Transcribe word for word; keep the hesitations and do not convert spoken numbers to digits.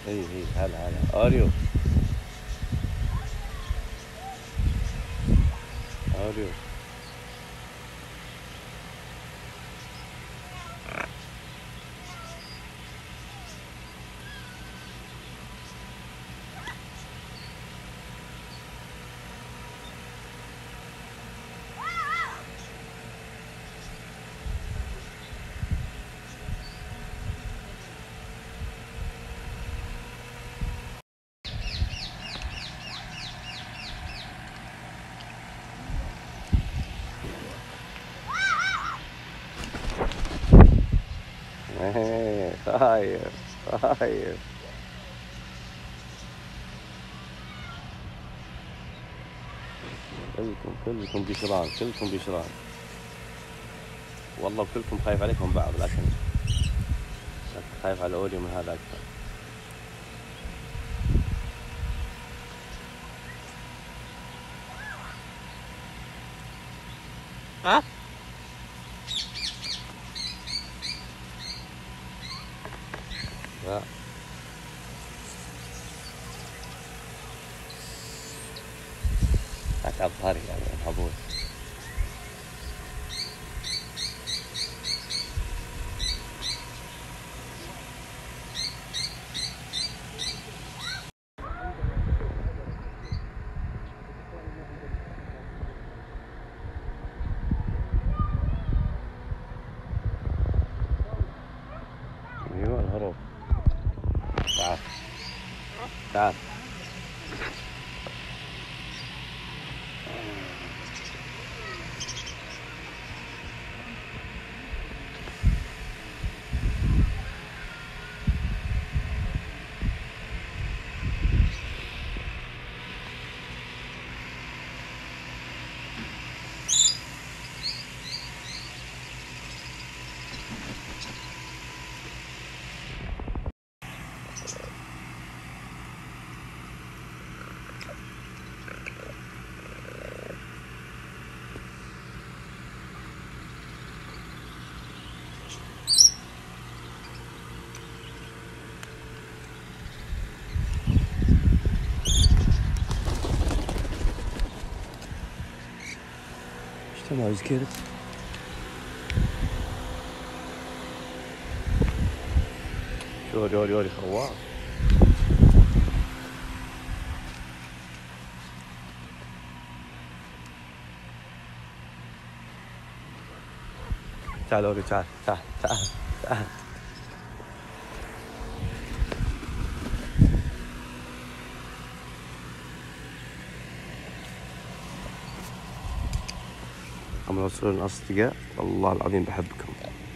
اي اي هلا هلا اوريو اوريو. ايه خايف خايف. كلكم كلكم بشران كلكم بشران والله، وكلكم خايف عليكم بعض، لكن خايف على اوريو من هذا اكثر. ها؟ لا على ظهري يعني الحبوس. ايوه الهروب. تعال تعال. ايش تبغى كذا؟ شو يوري يوري خواف. تعال اوريو تعال تعال تعال تعال. هم يوصلون الأصدقاء والله العظيم بحبكم.